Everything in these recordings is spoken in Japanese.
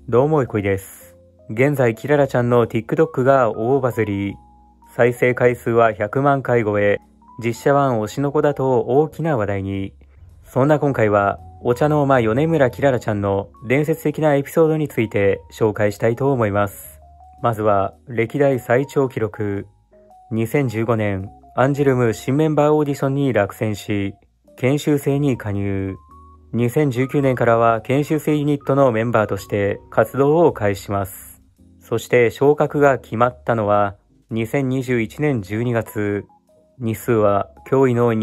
どうもいこいです。現在キララちゃんの TikTok が大バズり、再生回数は100万回超え、実写版推しの子だと大きな話題に。そんな今回はお茶の間米村キララちゃんの伝説的なエピソードについて紹介したいと思います。まずは歴代最長記録。2015年アンジュルム新メンバーオーディションに落選し、研修生に加入。2019年からは研修生ユニットのメンバーとして活動を開始します。そして昇格が決まったのは2021年12月。日数は驚異の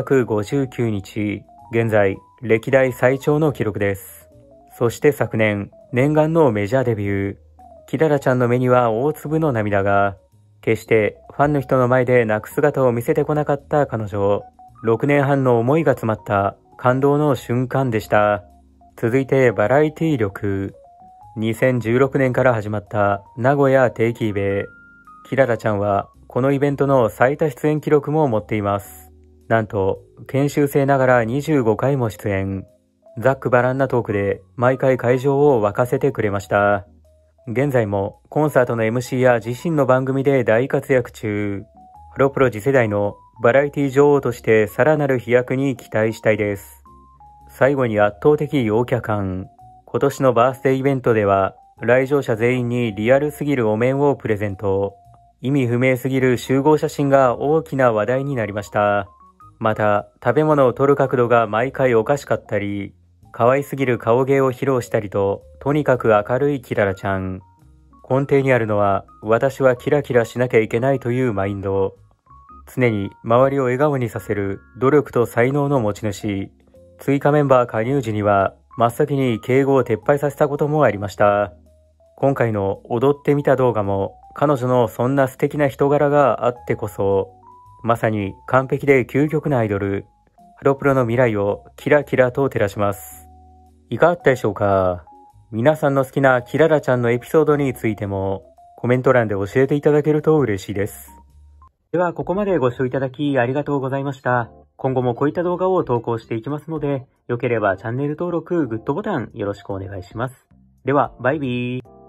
2159日。現在歴代最長の記録です。そして昨年念願のメジャーデビュー。キララちゃんの目には大粒の涙が。決してファンの人の前で泣く姿を見せてこなかった彼女。6年半の思いが詰まった感動の瞬間でした。続いてバラエティ力。2016年から始まった名古屋定期イベ。キララちゃんはこのイベントの最多出演記録も持っています。なんと研修生ながら25回も出演。ざっくばらんなトークで毎回会場を沸かせてくれました。現在もコンサートの MC や自身の番組で大活躍中。ハロプロ次世代のバラエティ女王としてさらなる飛躍に期待したいです。最後に圧倒的陽キャ感。今年のバースデーイベントでは来場者全員にリアルすぎるお面をプレゼント。意味不明すぎる集合写真が大きな話題になりました。また食べ物を撮る角度が毎回おかしかったり、可愛すぎる顔芸を披露したりと、とにかく明るいキララちゃん。根底にあるのは私はキラキラしなきゃいけないというマインド。常に周りを笑顔にさせる努力と才能の持ち主。追加メンバー加入時には真っ先に敬語を撤廃させたこともありました。今回の踊ってみた動画も彼女のそんな素敵な人柄があってこそ、まさに完璧で究極なアイドル、ハロプロの未来をキラキラと照らします。いかがだったでしょうか。皆さんの好きなキララちゃんのエピソードについてもコメント欄で教えていただけると嬉しいです。ではここまでご視聴いただきありがとうございました。今後もこういった動画を投稿していきますので、良ければチャンネル登録、グッドボタンよろしくお願いします。では、バイビー。